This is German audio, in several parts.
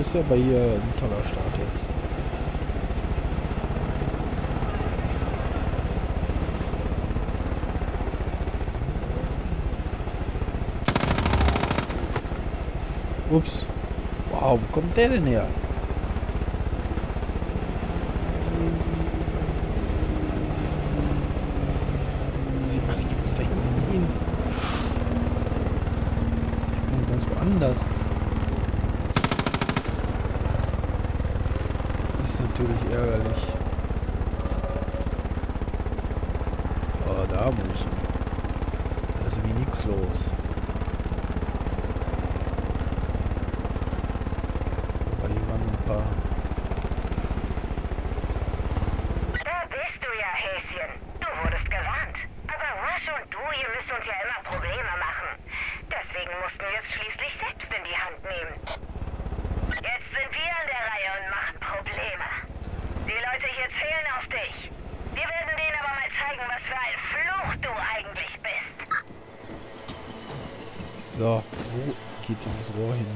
ist aber hier ein toller Start jetzt. Ups. Wow, wo kommt der denn her? Ach, ich muss da hin. Ich bin ganz woanders. Ist natürlich ärgerlich. Oh, da muss ich. Da ist wie nichts los. Aber hier waren ein paar. Da bist du ja, Häschen. Du wurdest gewarnt. Aber Rush und du, ihr müsst uns ja immer Probleme machen. Deswegen mussten wir es schließlich selbst in die Hand nehmen. Jetzt sind wir an der Reihe und machen Probleme. Die Leute hier zählen auf dich. Wir werden denen aber mal zeigen, was für ein Fluch du eigentlich bist. So, wo geht dieses Rohr hin?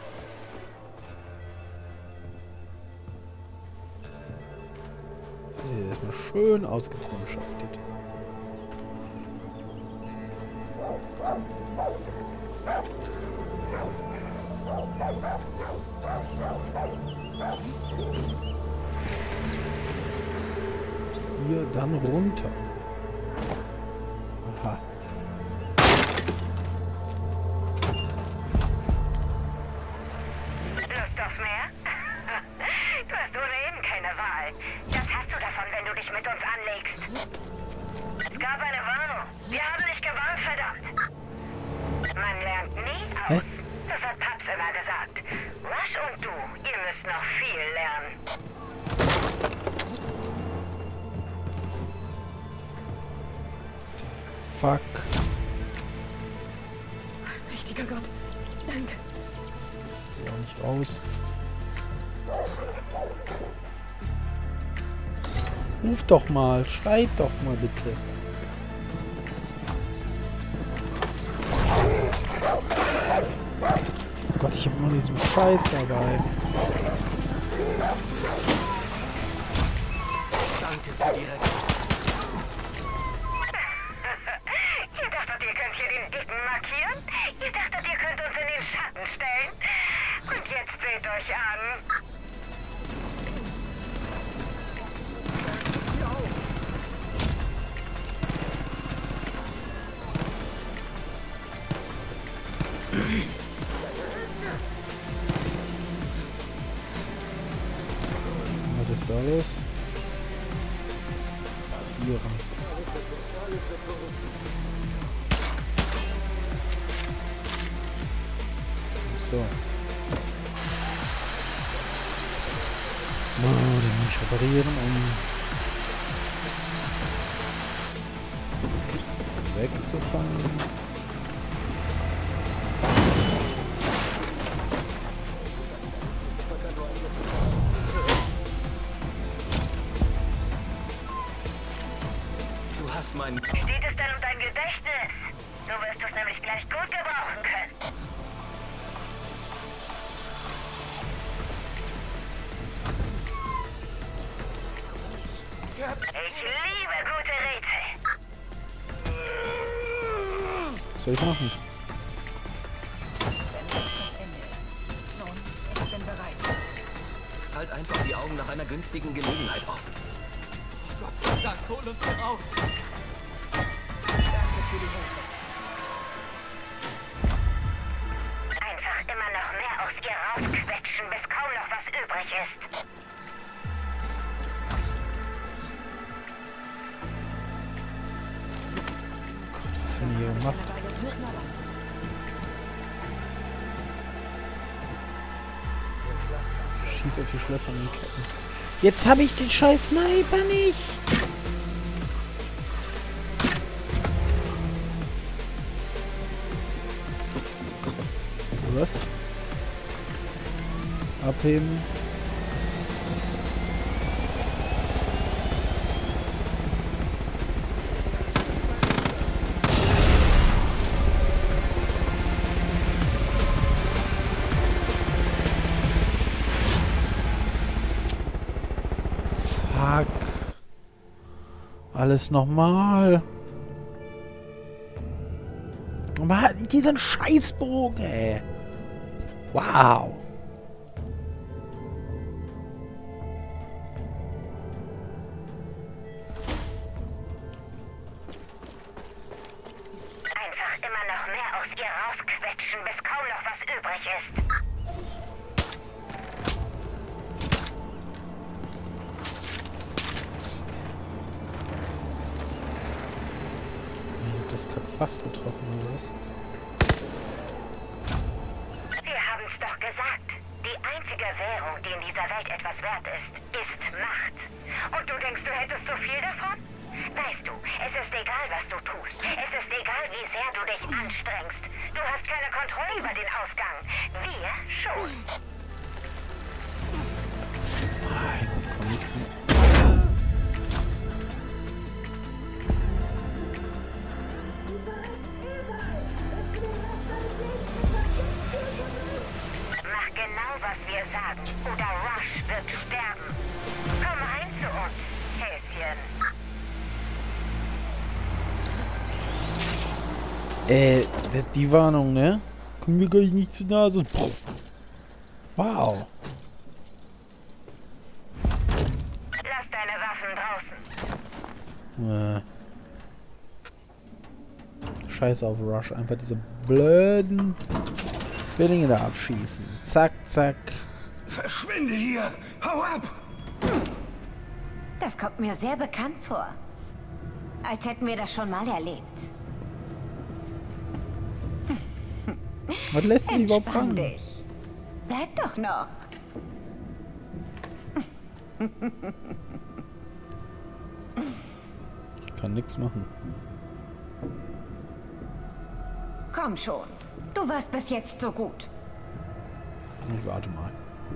Hier ist mal schön ausgekundschaftet. Hier dann runter. Aha. Lust auf mehr? Du hast ohnehin keine Wahl. Das hast du davon, wenn du dich mit uns anlegst. Es gab eine Warnung. Wir haben dich gewarnt, verdammt. Man lernt nie aus. Hä? Das hat Paps immer gesagt. Rush und du, ihr müsst noch viel lernen. Fuck. Mächtiger Gott, danke. Geh auch nicht raus. Ruf doch mal, schreit doch mal bitte. Oh Gott, ich hab noch diesen Scheiß dabei. Danke für die Rettung. Ihr dachtet, ihr könnt hier den Dicken markieren? Ihr dachtet, ihr könnt uns in den Schatten stellen? Und jetzt seht euch an. Was ist da los? Vieren. So. Oh, den muss ich reparieren, um wegzufangen. Du hast meinen... Wie steht es denn um dein Gedächtnis? Du wirst es nämlich gleich gut gebrauchen können. Ich liebe gute Rätsel. Was soll ich machen? Wenn das Ende ist. Nun, ich bin bereit. Halt einfach die Augen nach einer günstigen Gelegenheit offen. Oh Gott sei Dank, hol uns hier raus. Danke für die Hilfe. Einfach immer noch mehr aus ihr rausquetschen, bis kaum noch was übrig ist. Gott, was haben die hier gemacht? Schieß auf die Schlösser und die Ketten. Jetzt habe ich den scheiß Sniper nicht! Was? Abheben. Alles nochmal. Aber diesen Scheißbogen, ey. Wow. Einfach immer noch mehr aus ihr rausquetschen, bis kaum noch was übrig ist. Ich hab das gerade fast getroffen, oder was? Wir haben es doch gesagt. Die einzige Währung, die in dieser Welt etwas wert ist Macht. Und du denkst, du hättest so viel davon? Weißt du, es ist egal, was du tust. Es ist egal, wie sehr du dich anstrengst. Du hast keine Kontrolle über den Ausgang. Wir schon. Nein, komm nix. Mach genau, was wir sagen. Oder Rush wird sterben. Komm rein zu uns, Häschen. Die Warnung, ne? Komm mir gleich nicht zu nah, so. Wow. Lass deine Waffen draußen. Scheiß auf Rush. Einfach diese blöden Zwillinge da abschießen. Zack, zack. Verschwinde hier! Hau ab! Das kommt mir sehr bekannt vor. Als hätten wir das schon mal erlebt. Was lässt sich überhaupt Entspann fangen? dich. Bleib doch noch. Ich kann nichts machen. Komm schon. Du warst bis jetzt so gut. Ich warte mal.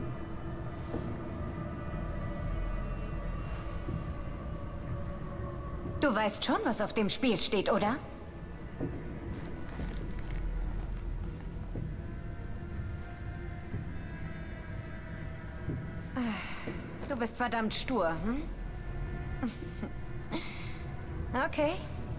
Du weißt schon, was auf dem Spiel steht, oder? Du bist verdammt stur, hm? Okay.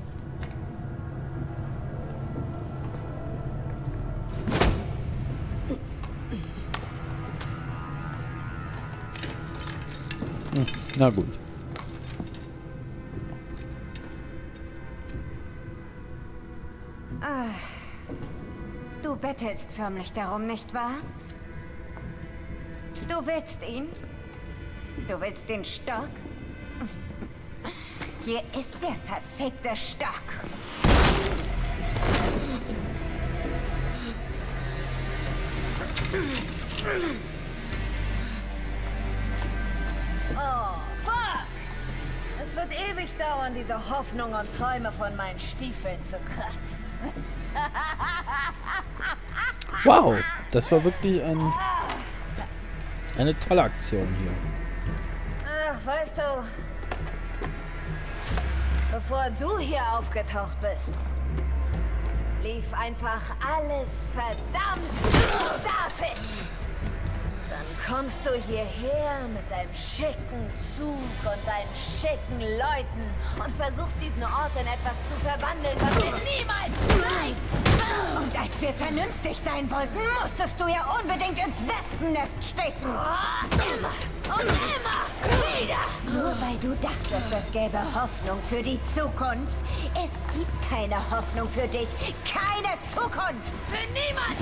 Na gut. Du bettelst förmlich darum, nicht wahr? Du willst ihn? Du willst den Stock? Hier ist der verfickte Stock. Oh, fuck! Es wird ewig dauern, diese Hoffnung und Träume von meinen Stiefeln zu kratzen. Wow, das war wirklich eine tolle Aktion hier. Ach, weißt du, bevor du hier aufgetaucht bist, lief einfach alles verdammt großartig. Dann kommst du hierher mit deinem schicken Zug und deinen schicken Leuten und versuchst diesen Ort in etwas zu verwandeln, was wir niemals bleibt. Und als wir vernünftig sein wollten, musstest du ja unbedingt ins Wespennest stechen. Immer und immer wieder. Nur weil du dachtest, es gäbe Hoffnung für die Zukunft. Es gibt keine Hoffnung für dich. Keine Zukunft. Für niemand.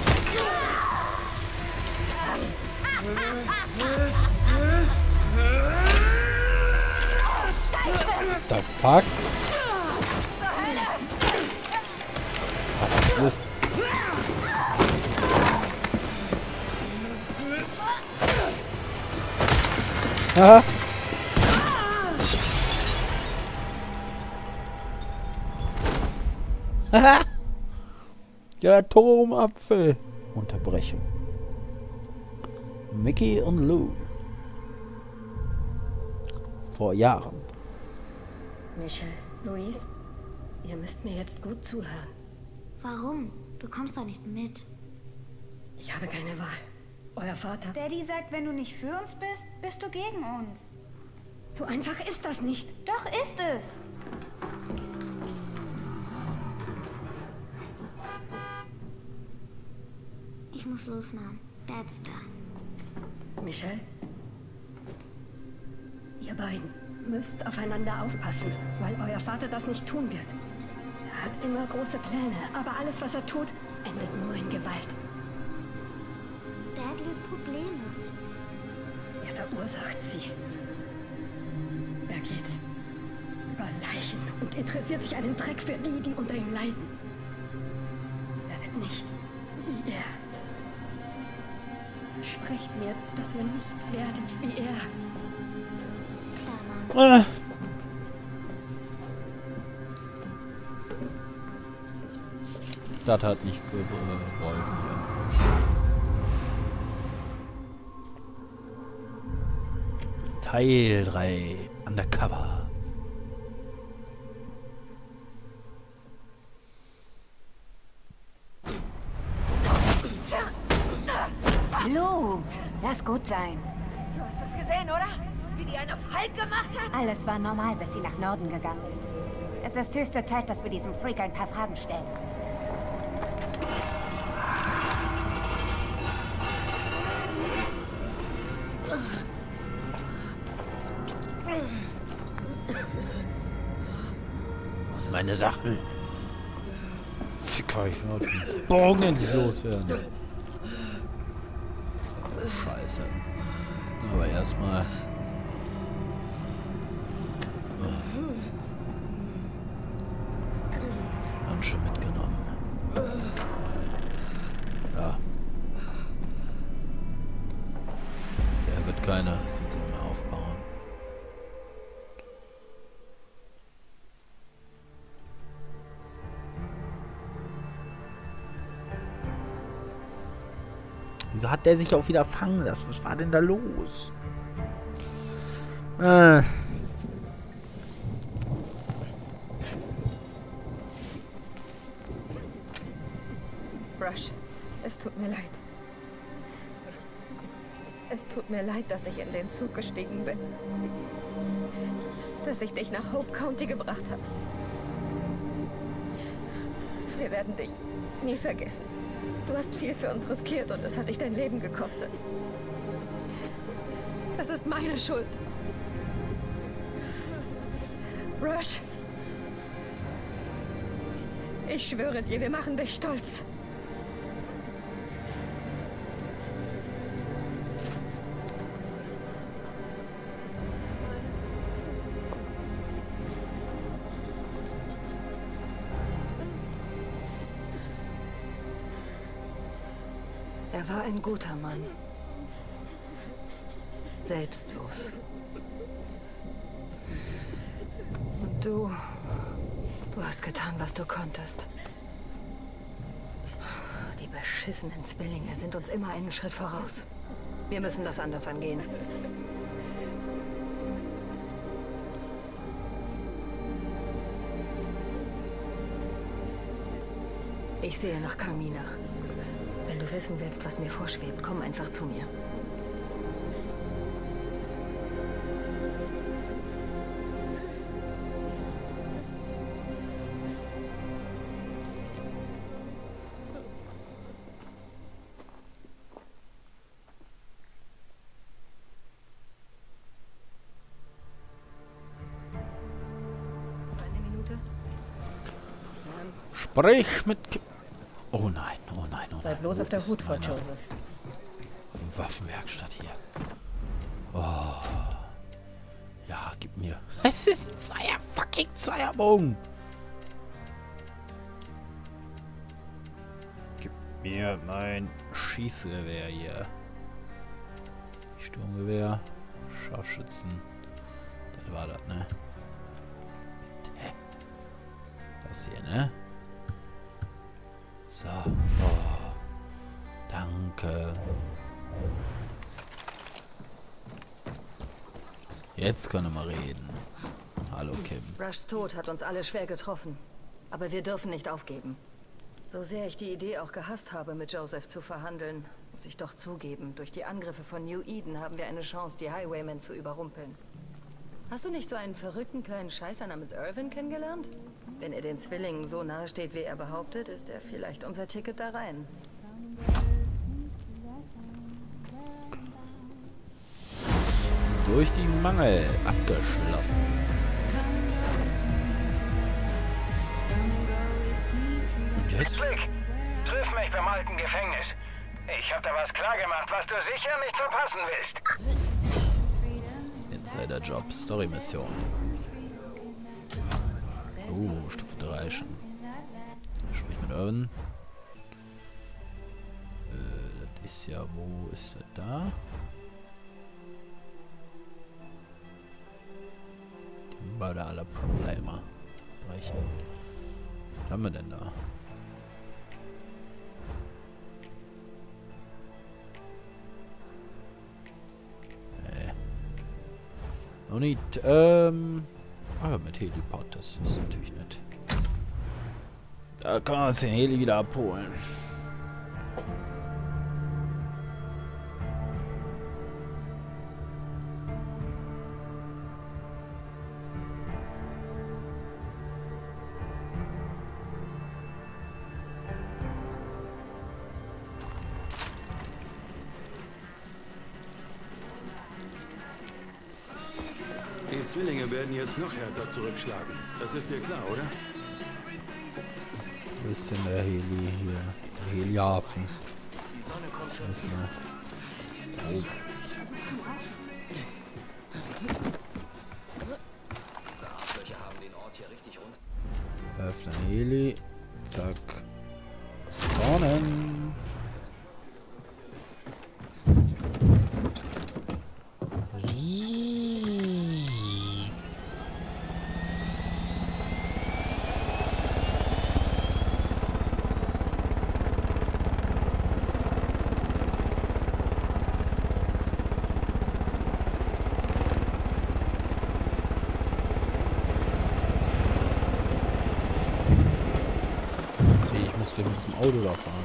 Oh, Scheiße! The fuck? Zur Hölle! Was ist los? Haha! Haha! Der Turmapfel! Unterbrechung. Mickey und Lou. Vor Jahren. Michelle, Louise, ihr müsst mir jetzt gut zuhören. Warum? Du kommst doch nicht mit. Ich habe keine Wahl. Euer Vater. Daddy sagt, wenn du nicht für uns bist, bist du gegen uns. So einfach ist das nicht. Doch ist es. muss los, Mom. Dad ist da. Michelle? Ihr beiden müsst aufeinander aufpassen, weil euer Vater das nicht tun wird. Er hat immer große Pläne, aber alles, was er tut, endet nur in Gewalt. Dad löst Probleme. Er verursacht sie. Er geht über Leichen und interessiert sich einen Dreck für die, die unter ihm leiden. Er wird nicht wie er. Sprecht mir, dass ihr nicht werdet wie er. Klar, Mom. Das hat nicht geholfen. Teil 3 Undercover. Luke, lass gut sein. Du hast es gesehen, oder? Wie die einen auf Halt gemacht hat? Alles war normal, bis sie nach Norden gegangen ist. Es ist höchste Zeit, dass wir diesem Freak ein paar Fragen stellen. Was sind meine Sachen? Fick euch, ich will den Bogen endlich loswerden. Scheiße. Aber erstmal. Handschuhe mitgenommen. Ja. Der wird keine Siedlung mehr aufbauen. Wieso hat der sich auch wieder fangen lassen? Was war denn da los? Rush, es tut mir leid. Es tut mir leid, dass ich in den Zug gestiegen bin. Dass ich dich nach Hope County gebracht habe. Wir werden dich nie vergessen. Du hast viel für uns riskiert und es hat dich dein Leben gekostet. Das ist meine Schuld. Rush. Ich schwöre dir, wir machen dich stolz. Er war ein guter Mann. Selbstlos. Und du hast getan, was du konntest. Die beschissenen Zwillinge sind uns immer einen Schritt voraus. Wir müssen das anders angehen. Ich sehe nach Carmina. Wenn du wissen willst, was mir vorschwebt, komm einfach zu mir. Eine Minute? Sprich mit... Oh nein, oh nein, oh nein. Sei bloß auf der Hut vor Joseph. Waffenwerkstatt hier. Oh. Ja, gib mir. Es ist ein fucking Zweierbogen. Gib mir mein Schießgewehr hier. Sturmgewehr. Scharfschützen. Das war das, ne? Bitte. Das hier, ne? So. Oh. Danke. Jetzt können wir mal reden. Hallo, Kim. Rushs Tod hat uns alle schwer getroffen. Aber wir dürfen nicht aufgeben. So sehr ich die Idee auch gehasst habe, mit Joseph zu verhandeln, muss ich doch zugeben, durch die Angriffe von New Eden haben wir eine Chance, die Highwaymen zu überrumpeln. Hast du nicht so einen verrückten kleinen Scheißer namens Irvin kennengelernt? Wenn er den Zwillingen so nahe steht, wie er behauptet, ist er vielleicht unser Ticket da rein. durch die Mangel abgeschlossen. Und jetzt? Flick, triff mich beim alten Gefängnis. Ich hab da was klargemacht, was du sicher nicht verpassen willst. Insider-Job, Story-Mission. Stufe 3 schon. Sprich mit Irwin. Das ist ja, wo ist er da? Die Mörder aller Probleme. Reichen. Was haben wir denn da? Noch nicht, mit Helipod, das ist natürlich nett. Da kann man uns den Heli wieder abholen. Die Zwillinge werden jetzt noch härter zurückschlagen. Das ist dir klar, oder? Wo ist denn der Heli hier? Der Helihafen. Die Sonne kommt schon. Ist noch. Diese Arschlöcher haben den Ort hier richtig rund. Öffnen Heli. Zack. Spawnen. Mit diesem Auto da fahren.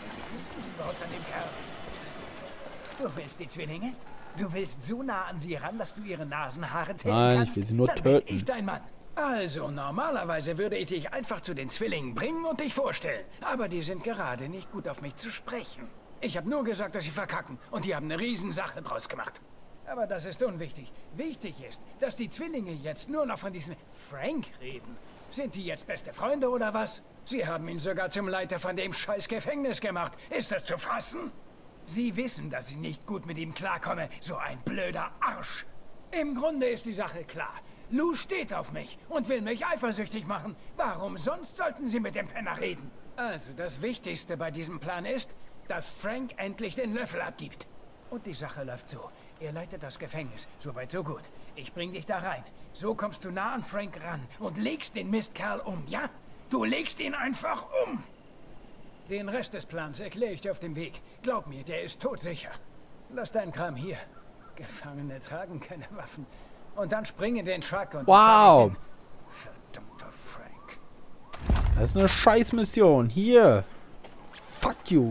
Du willst die Zwillinge? Du willst so nah an sie ran, dass du ihre Nasenhaare zählen Nein, kannst? ich will sie nur Dann töten. Bin ich dein Mann. Also, normalerweise würde ich dich einfach zu den Zwillingen bringen und dich vorstellen. Aber die sind gerade nicht gut auf mich zu sprechen. Ich habe nur gesagt, dass sie verkacken. Und die haben eine Riesensache draus gemacht. Aber das ist unwichtig. Wichtig ist, dass die Zwillinge jetzt nur noch von diesem Frank reden. Sind die jetzt beste Freunde oder was? Sie haben ihn sogar zum Leiter von dem scheiß Gefängnis gemacht. Ist das zu fassen? Sie wissen, dass ich nicht gut mit ihm klarkomme. So ein blöder Arsch. Im Grunde ist die Sache klar. Lou steht auf mich und will mich eifersüchtig machen. Warum sonst sollten Sie mit dem Penner reden? Also, das Wichtigste bei diesem Plan ist, dass Frank endlich den Löffel abgibt. Und die Sache läuft so. Er leitet das Gefängnis. Soweit, so gut. Ich bring dich da rein. So kommst du nah an Frank ran und legst den Mistkerl um, ja? Du legst ihn einfach um. Den Rest des Plans erkläre ich dir auf dem Weg. Glaub mir, der ist todsicher. Lass deinen Kram hier. Gefangene tragen keine Waffen. Und dann spring in den Truck und... Wow! Verdammter Frank. Das ist eine Scheißmission. Hier! Fuck you!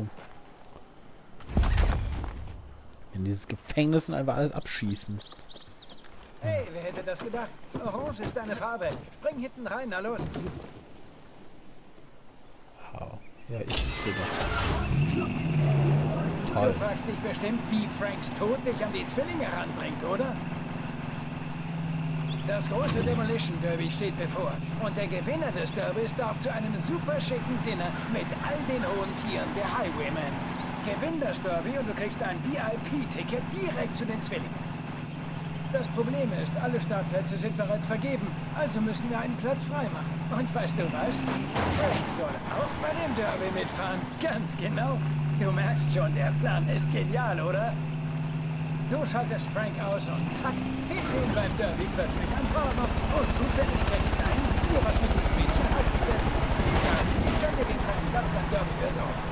In dieses Gefängnis und einfach alles abschießen. Hey, wer hätte das gedacht? Orange ist deine Farbe. Spring hinten rein, na los. Wow. Ja, ich sitze da. Toll. Du fragst dich bestimmt, wie Franks Tod dich an die Zwillinge ranbringt, oder? Das große Demolition Derby steht bevor. Und der Gewinner des Derbys darf zu einem super schicken Dinner mit all den hohen Tieren der Highwaymen. Gewinn das Derby und du kriegst ein VIP-Ticket direkt zu den Zwillingen. Das Problem ist, alle Startplätze sind bereits vergeben, also müssen wir einen Platz freimachen. Und weißt du was? Frank soll auch bei dem Derby mitfahren. Ganz genau. Du merkst schon, der Plan ist genial, oder? Du schaltest Frank aus und zack, hebt ihn beim Derby plötzlich ein Vorwurf. Und zufällig kriegt ein Video, was mit diesem Mädchen hat. Das egal. Ich kann dir den Frank ganz beim Derby besorgen.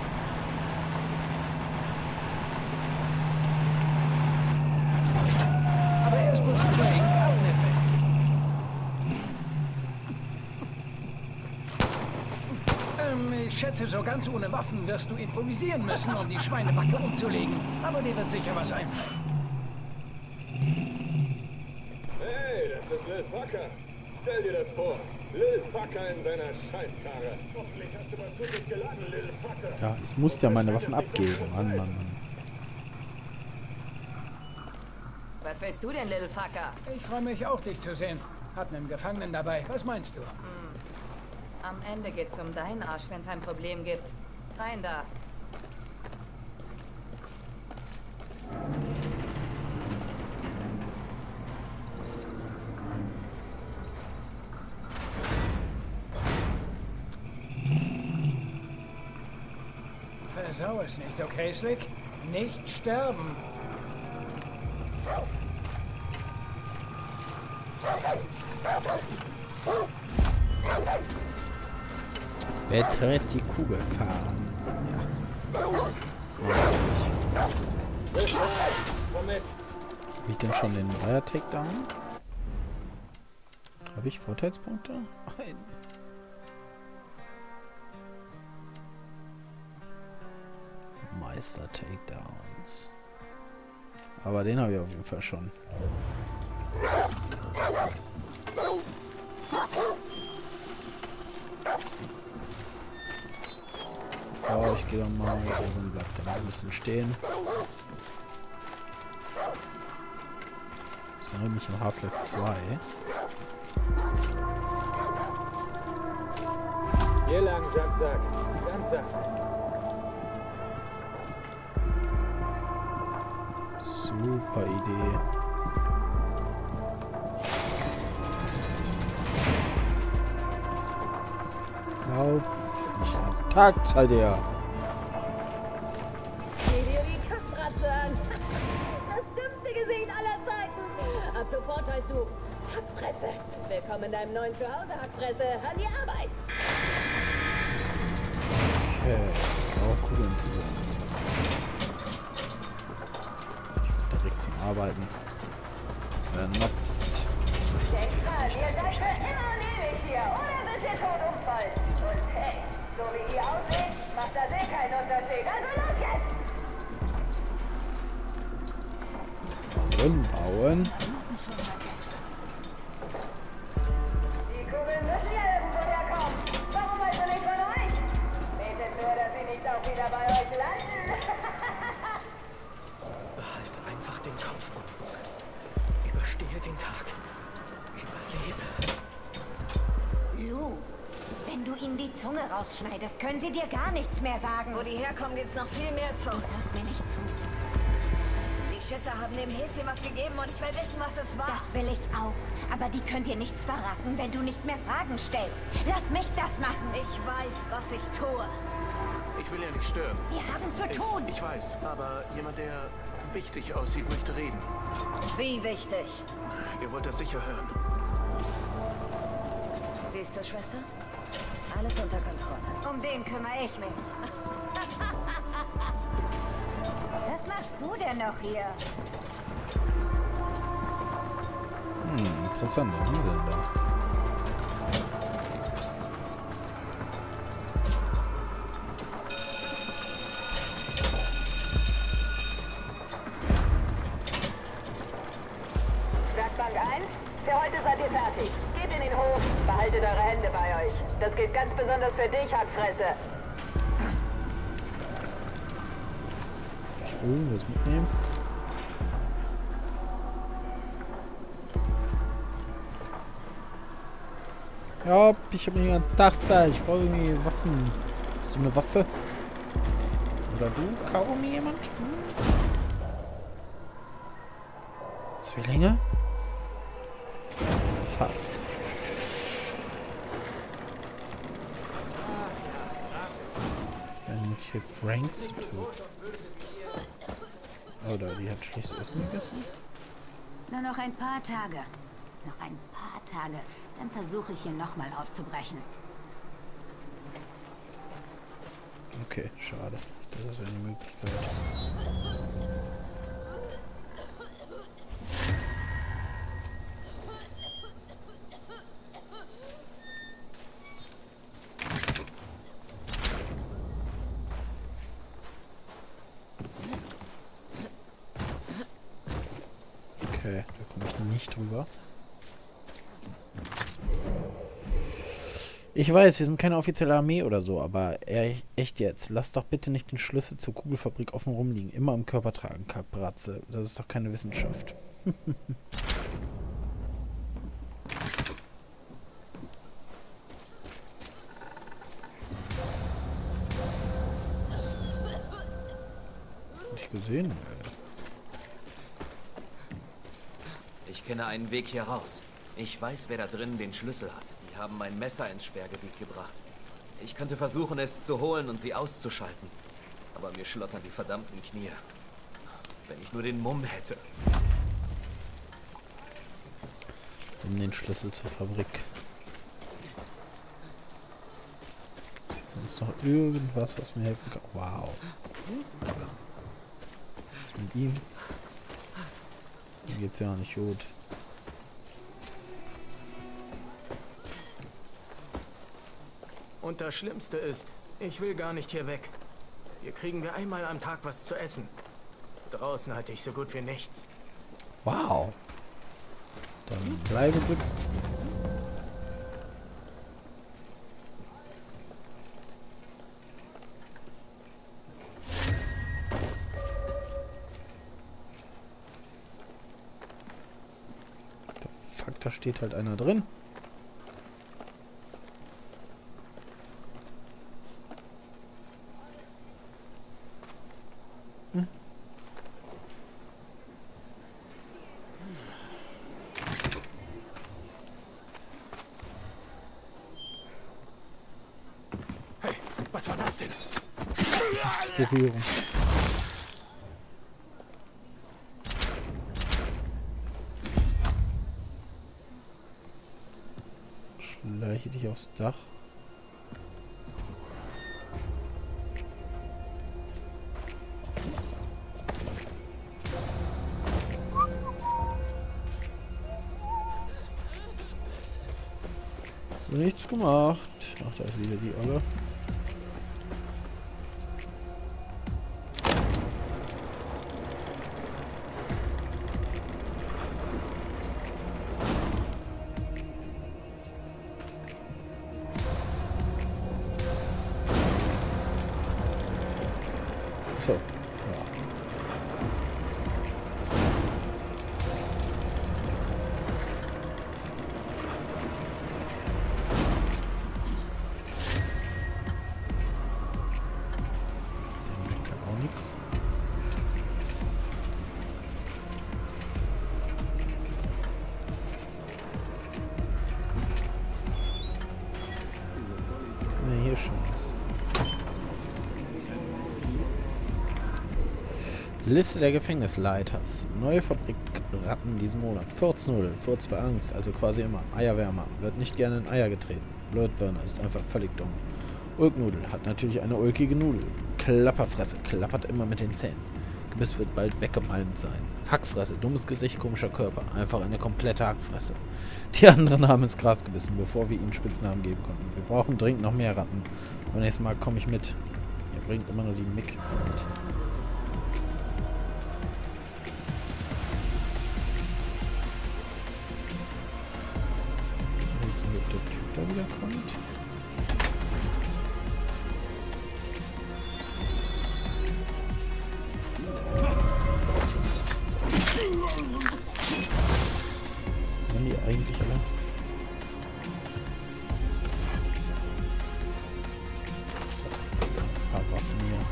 Aber erst muss Frank abnippeln. Ich schätze, so ganz ohne Waffen wirst du improvisieren müssen, um die Schweinebacke umzulegen. Aber dir wird sicher was einfallen. Hey, das ist Lil Fucker. Stell dir das vor. Lil Fucker in seiner Scheißkarre. Hoffentlich hast du was Gutes geladen, Lil Fucker. Ja, ich musste ja meine Waffen abgeben. Mann, Mann, Mann. Was willst du denn, Little Fucker? Ich freue mich auch, dich zu sehen. Hab einen Gefangenen dabei. Was meinst du? Am Ende geht's um deinen Arsch, wenn's ein Problem gibt. Rein da. Versau es nicht, okay, Slick? Nicht sterben. Wer tritt die Kugel fahren? Ja. So richtig. Habe ich denn schon den Dreier-Takedown? Habe ich Vorteilspunkte? Nein. Meister-Takedowns. Aber den habe ich auf jeden Fall schon. Oh, ich gehe doch mal. Oben bleibt er noch ein bisschen stehen. Das erinnert mich an Half-Life 2. Hier lang, Sandsack. Sandsack. Super Idee. Lauf. Tagzeit her. Sieh dir die Kackbratze an. Das dümmste Gesicht aller Zeiten. Ab sofort heißt du Hackfresse. Willkommen in deinem neuen Zuhause, Hackfresse. An die Arbeit. Okay. Auch Kugeln zusammen. Ich will direkt zum Arbeiten. Wer nutzt? Denkt dran, ihr seid für immer und ewig hier, oder bis ihr tot umfallt. Und hey, so wie ihr aussieht, macht das eh keinen Unterschied. Also los jetzt! Bauen. Die Kugeln müssen ja irgendwo herkommen. Warum also nicht von euch? Betet nur, dass sie nicht auch wieder bei euch landen. Behalt einfach den Kopf unten. Überstehe den Tag. Überlebe. Lou, wenn du ihnen die Zunge rausschneidest, können sie dir gar nichts mehr sagen. Wo die herkommen, gibt's noch viel mehr zu. Du hörst mir nicht zu. Die Schisser haben dem Häschen was gegeben und ich will wissen, was es war. Das will ich auch. Aber die können dir nichts verraten, wenn du nicht mehr Fragen stellst. Lass mich das machen. Ich weiß, was ich tue. Ich will ja nicht stören. Wir haben zu tun. Ich weiß, aber jemand, der wichtig aussieht, möchte reden. Wie wichtig? Ihr wollt das sicher hören. Siehst du, Schwester? Alles unter Kontrolle. Um den kümmere ich mich. Was machst du denn noch hier? Interessant, was haben sie denn da? Werkbank 1, für heute seid ihr fertig. Geht in den Hof, behaltet eure Hände bei euch. Das gilt ganz besonders für dich, Hackfresse. Oh, was mitnehmen? Ja, ich habe den ganzen Tag Zeit. Ich brauche irgendwie Waffen. Hast du eine Waffe? Oder du? Kaum jemand? Zwillinge? Fast. Wenn hier Frank zu tun. Oder die hat schlechtes Essen gegessen? Nur noch ein paar Tage. Noch ein paar Tage. Dann versuche ich hier nochmal auszubrechen. Okay, schade. Das wäre eine Möglichkeit. Okay, da komme ich nicht drüber. Ich weiß, wir sind keine offizielle Armee oder so, aber echt jetzt, lass doch bitte nicht den Schlüssel zur Kugelfabrik offen rumliegen. Immer am Körper tragen, Kappratze. Das ist doch keine Wissenschaft. Nicht gesehen. Ich kenne einen Weg hier raus. Ich weiß, wer da drinnen den Schlüssel hat. Die haben mein Messer ins Sperrgebiet gebracht. Ich könnte versuchen, es zu holen und sie auszuschalten. Aber mir schlottern die verdammten Knie. Wenn ich nur den Mumm hätte. Nimm den Schlüssel zur Fabrik. Ist sonst noch irgendwas, was mir helfen kann? Wow. Was ist mit ihm? Ihm geht's ja nicht gut. Und das Schlimmste ist, ich will gar nicht hier weg. Hier kriegen wir einmal am Tag was zu essen. Draußen hatte ich so gut wie nichts. Wow. Dann bleibe drücken. Fuck, da steht halt einer drin. Was war das denn? Berührung. Schleiche dich aufs Dach. Nichts gemacht. Ach, da ist wieder die Olle. So, ja. Der kann auch nichts. Ne, hier schon ist. Liste der Gefängnisleiters. Neue Fabrikratten diesen Monat. Furznudel, Furz bei Angst, also quasi immer. Eierwärmer, wird nicht gerne in Eier getreten. Blödbirne ist einfach völlig dumm. Ulknudel, hat natürlich eine ulkige Nudel. Klapperfresse, klappert immer mit den Zähnen. Gebiss wird bald weggemalmt sein. Hackfresse, dummes Gesicht, komischer Körper. Einfach eine komplette Hackfresse. Die anderen haben ins Gras gebissen, bevor wir ihnen Spitznamen geben konnten. Wir brauchen dringend noch mehr Ratten. Und nächstes Mal komme ich mit. Ihr bringt immer nur die Micks mit. Ob der Typ da wieder kommt. Haben die eigentlich alle? Ein paar Waffen hier.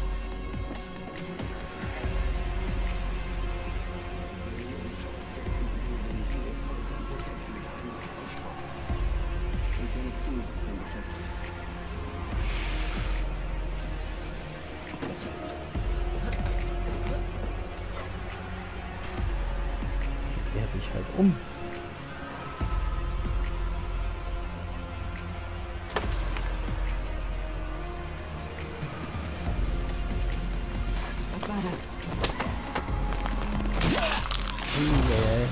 Er sich halt um. Was war das? Yeah.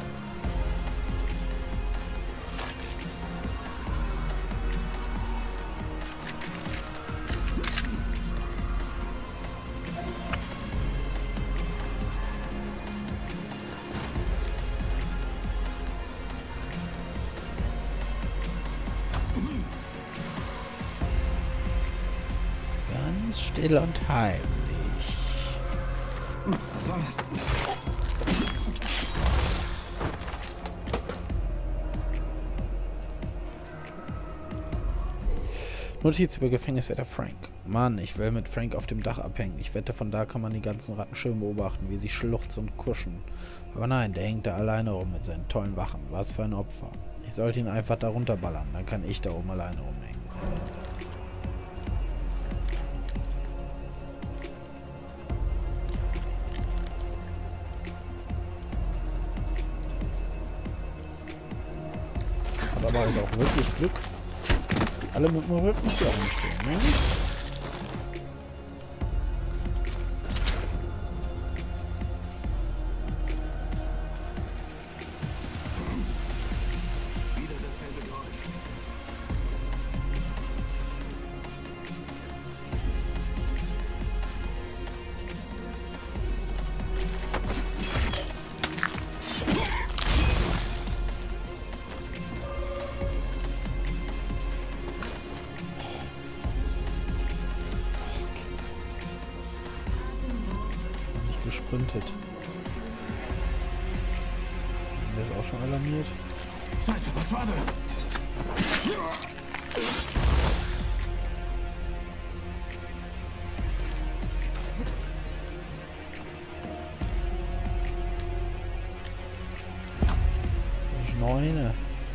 Ganz still und heimlich. Was war das? Notiz über Gefängniswärter Frank. Mann, ich will mit Frank auf dem Dach abhängen. Ich wette, von da kann man die ganzen Ratten schön beobachten, wie sie schluchzen und kuschen. Aber nein, der hängt da alleine rum mit seinen tollen Wachen. Was für ein Opfer. Ich sollte ihn einfach da runterballern, dann kann ich da oben alleine rumhängen. Hat aber halt auch wirklich Glück, dass die alle mit dem Rücken zu einem stehen, ne? Gesprintet. Der ist auch schon alarmiert. Scheiße, was war das? 9.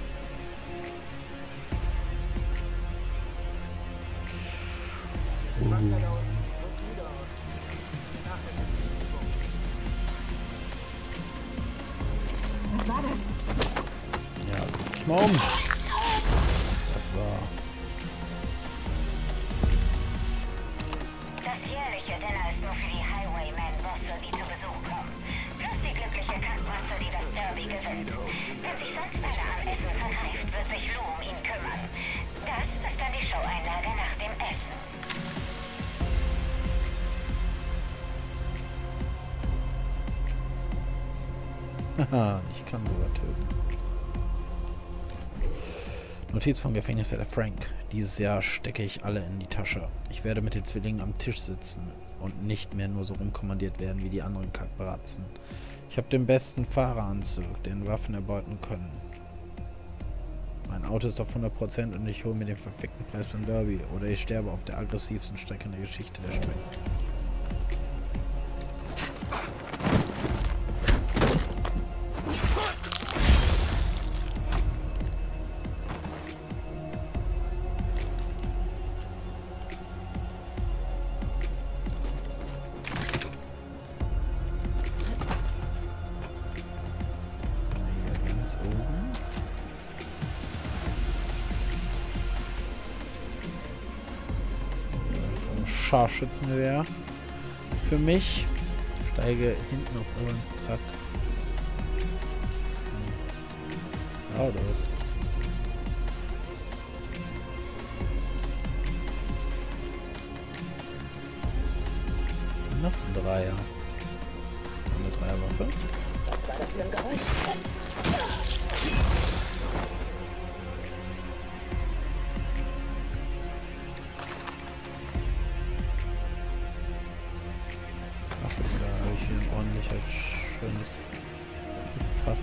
Ja, guck ich mal um. Was das war. Das jährliche Dinner ist nur für die Highwaymen-Bosse, die zu Besuch kommen. Plus die glückliche Kackmasse, die das Derby gewinnt. Wenn sich sonst einer am Essen vergreift, wird sich Lou um ihn kümmern. Das ist dann die Show-Einlage nach dem Essen. Haha, ich kann sogar töten. Notiz vom Gefängniswärter Frank. Dieses Jahr stecke ich alle in die Tasche. Ich werde mit den Zwillingen am Tisch sitzen und nicht mehr nur so rumkommandiert werden wie die anderen Kackbratzen. Ich habe den besten Fahreranzug, den Waffen erbeuten können. Mein Auto ist auf 100% und ich hole mir den verfickten Preis beim Derby. Oder ich sterbe auf der aggressivsten Strecke in der Geschichte der Strecke. Oben. Vom Scharfschützengewehr. Für mich. Steige hinten auf Owens Truck. Ja, oder was? Noch ein Dreier. Eine Dreierwaffe. Was war das für ein Geräusch? Ach, da habe ich hier ein ordentliches, schönes Puff.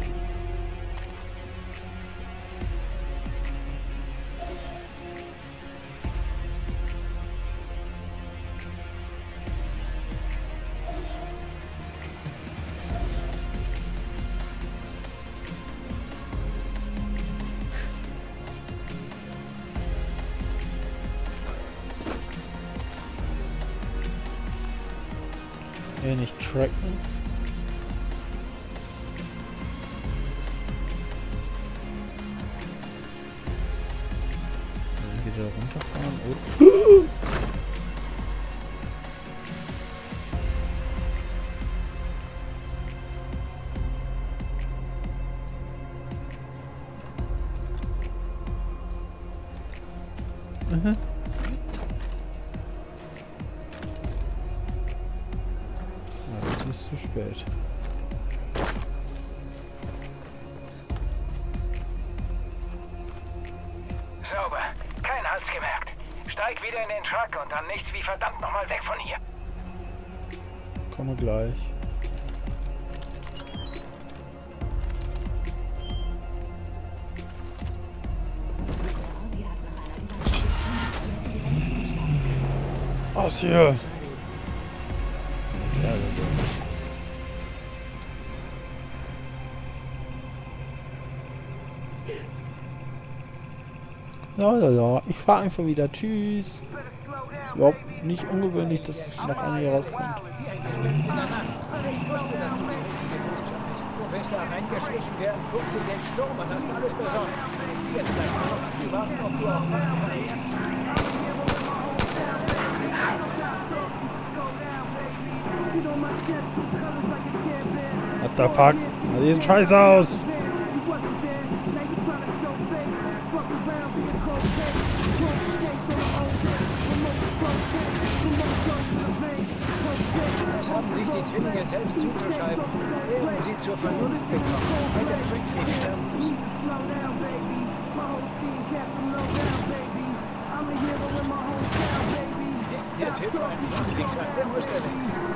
Hier nicht tracken. Wieder runterfahren oder. Mhm. Ist zu spät. Sauber. Kein Hals gemerkt. Steig wieder in den Truck und dann nichts wie verdammt nochmal weg von hier. Komme gleich. Was hier? Das ärgert mich. Ja. Ich fahre einfach wieder. Tschüss. Überhaupt nicht ungewöhnlich, dass noch einer hier rauskommt. Ich wusste, dass du der Richtige für den Job bist. Du bist da reingeschlichen während 15 den Sturm und hast alles besorgt. Jetzt bleibt nur noch abzuwarten, ob du auch fahren kannst. What the fuck? Na, die sieht scheiße aus. Das haben sich die Zwillinge selbst zuzuschreiben. Wären sie zur Vernunft gekommen, hätte Frank nicht sterben müssen. Der Typ war ein Flachwichser, der musste weg.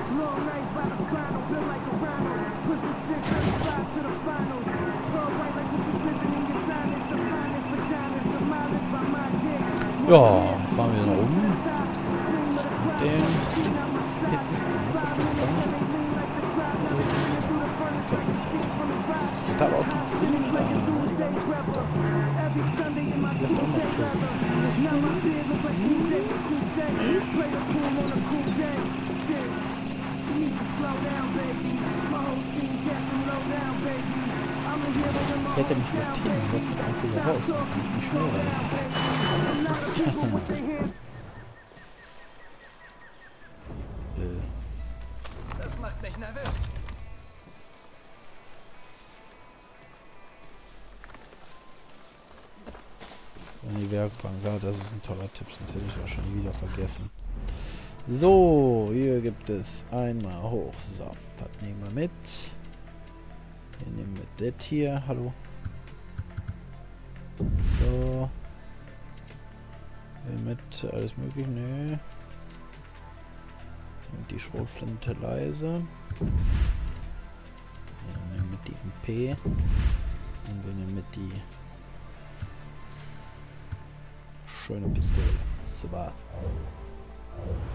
Ja, fahren wir nach oben. Mit dem jetzt nicht genau verstanden. Ich hätte aber auch die Zwillinge da. Die waren da. Vielleicht auch noch tot. Ich hätte mich markieren, das mit einfach hier raus. Dann kann ich nicht schnell reisen. Das macht mich nervös. In die Werkbank, ja, das ist ein toller Tipp, sonst hätte ich wahrscheinlich wieder vergessen. So, hier gibt es einmal hoch. So, was nehmen wir mit? Wir nehmen mit das hier. Hallo. So. Mit alles mögliche. Nö. Und die Schrotflinte leise. Wir nehmen mit die MP. Und wir nehmen mit die schöne Pistole. Super.